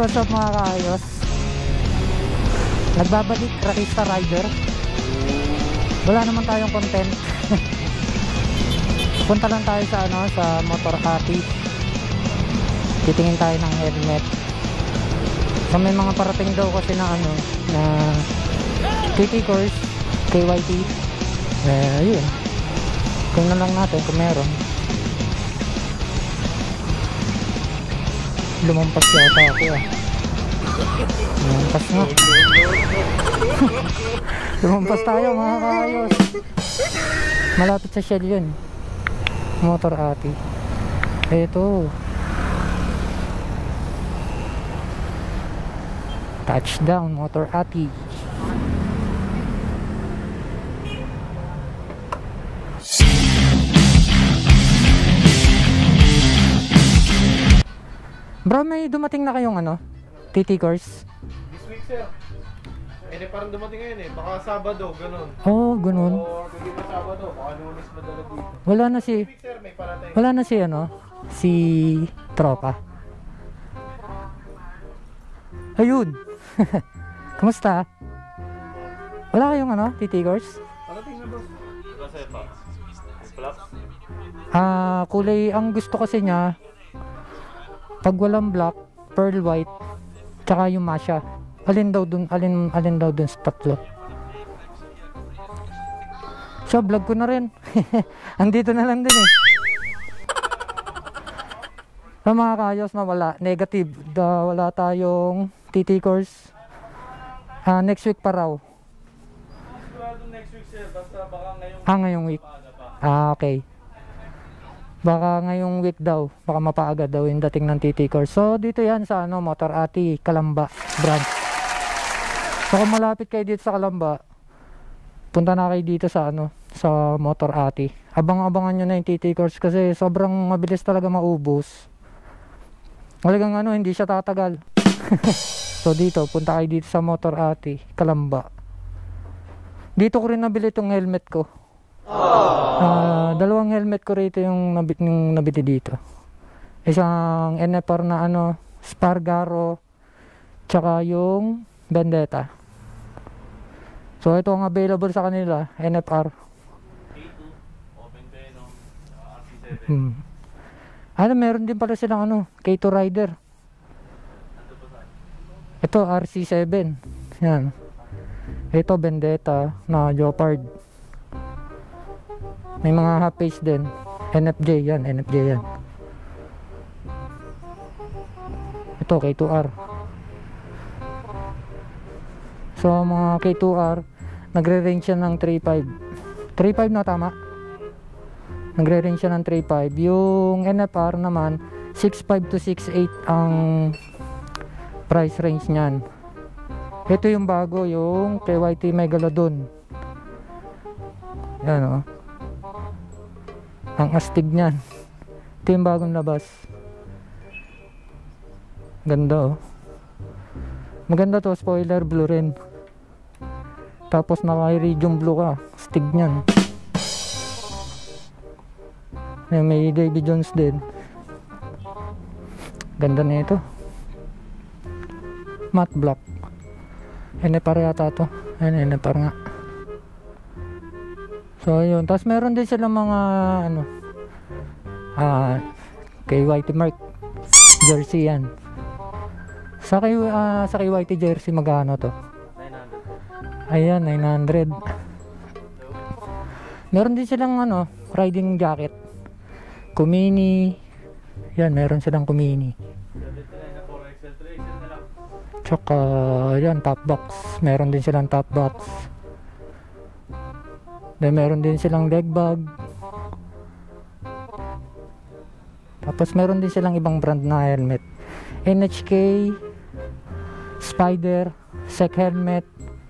What's up mga kaayos? Nagbabalik Rakista Rider. Wala naman tayong content. Punta lang tayo sa sa Motor Ati. Titingin tayo ng helmet. So may mga parating daw kasi na na TT course, KYT. Yun. Tingnan lang natin kung meron. Lumampas yata ako Lumampas nga. Lumampas tayo mga kaayos. Malapit sa Shell yun. Motor Ati. Ito. Touchdown Motor Ati. Bro, may dumating na kayong TT course? This week, sir. Parang dumating ngayon baka Sabado, ganun. Oh, ganun. O, hindi pa Sabado, baka Lunes madala dito. Wala na si... This week, sir, may parating. Wala na si si tropa. Ayun. Kumusta? Wala kayong TT course? Parating na, boss. Kasi pa. Flap. Kulay ang gusto kasi niya pag walang black, pearl white, tsaka yung masya. Alin daw dun sa tatlo. So vlog ko na rin. Andito na lang din Sa mga kaayos na wala, negative. Wala tayong TT course. Next week pa raw. Next week, sir. Basta baka ngayong Ngayong week. Okay. Baka ngayong week daw, baka mapaaga daw yung dating ng TT course. So dito yan sa Motor Ati, Calamba branch. So kung malapit kayo dito sa Calamba, punta na kayo dito sa sa Motor Ati. Abang-abangan nyo na yung TT course kasi sobrang mabilis talaga maubos. Talagang hindi siya tatagal. So dito, punta kayo dito sa Motor Ati, Calamba. Dito ko rin nabili itong helmet ko. Dalawang helmet ko rito yung nabili dito. Isang NFR na Spargaro, tsaka yung Vendetta. So ito ang available sa kanila, NFR. K2, Open Venom, RC7. Meron din pala silang K2 Rider. Ito RC7. Yan. Ito Vendetta na Leopard. May mga half face din. NFJ yan. Ito K2R. So mga K2R nagre-range siya ng 3.5. 3.5 na tama? Nagre-range siya ng 3.5. Yung NFR naman 6.5 to 6.8 ang price range niyan. Ito yung bago, yung KYT Megalodon. Yan ang astig niyan. Ito yung bagong labas. Ganda maganda to, spoiler blue rin. Tapos naka-iridium blue ka. Astig niyan. May Davy Jones din. Ganda na ito. Matte black. NFR yata to. NFR nga. So yun, tapos meron din silang mga KYT mark jersey yan. Sa KYT jersey magkano to? 900. Ayan, 900. Meron din silang riding jacket. Kumini. Yan, meron silang Kumini. Tsaka yan, top box. Meron din silang top box. Then meron din silang leg bag. Tapos meron din silang ibang brand na helmet. NHK, Spider, Sec helmet.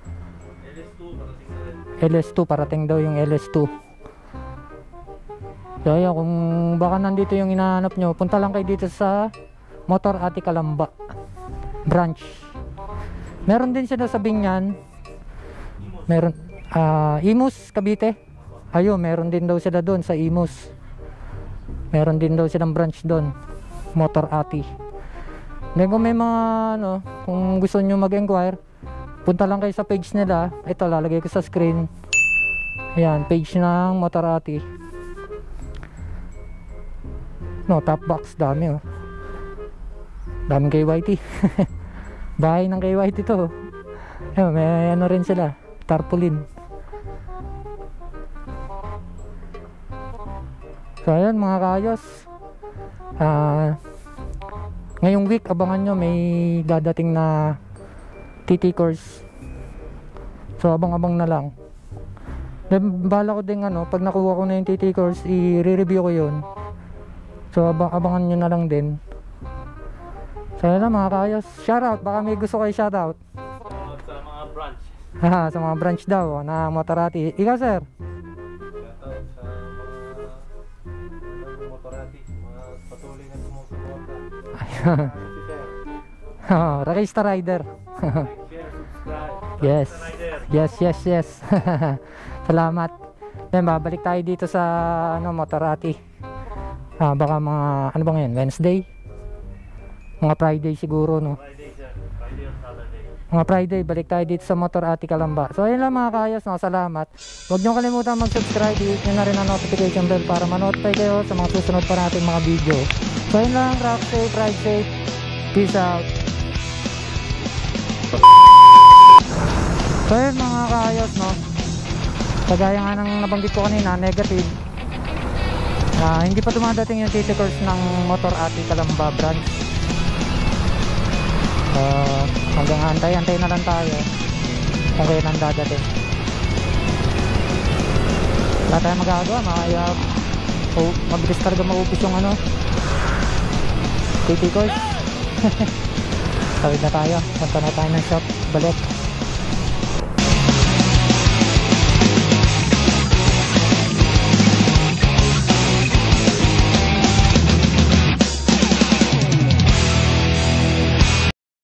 LS2 parating daw yung LS2. So ayan, kung baka nandito yung hinahanap nyo, punta lang kayo dito sa Motor Ati Calamba branch. Meron din sila sa Binyan. Meron Imus, Cavite. Ayun, meron din daw sila doon sa Imus. Meron din daw silang branch doon, Motor Ati. Then kung may mga ano, kung gusto nyo mag-enquire, punta lang kayo sa page nila. Ito, lalagay ko sa screen. Ayan, page ng Motorati. No, top box, dami oh. Daming KYT. Bahay ng KYT to. Ayan, may ano rin sila, tarpaulin. So ayan mga kayos, ngayong week abangan nyo may dadating na TT course. So abang-abang na lang. Then bala ko din ano, pag nakuha ko na yung TT course, i-review ko yun. So abangan nyo na lang din. So ayan lang mga kayos, shoutout, baka may gusto kayo shoutout. Sa mga branch. Haha, sa mga branch daw na Motorati. Ikaw sir? Shoutout sa mga Motorati, mga patuloy na sumusuporta. Ayun. Si Sir. Rakista Rider. Share, subscribe. Yes. Rider. Yes. Salamat. Then babalik tayo dito sa ano Motorati. Baka mga ano ba ngayon? Wednesday? Mga Friday siguro no. Friday, sir. Friday or Saturday. Mga Friday balik tayo dito sa Motorati Kalamba. So ayun lang mga kayos, no, salamat. Huwag niyo kalimutan mag-subscribe, hit niyo na rin ang notification bell para ma-notify kayo sa mga susunod pa nating mga video. So ayun lang, rock safe, ride safe. Peace out. So ayun mga kayos, no. Kagaya nga ng nabanggit ko kanina, negative. Hindi pa dumadating yung TT course ng Motorati Kalamba branch. Hanggang antay na lang tayo kung kaya nang dadating. Wala tayong magagawa, mabilis talaga maupis yung ano TT course. Tawid na tayo, punta na tayo ng shop, balik.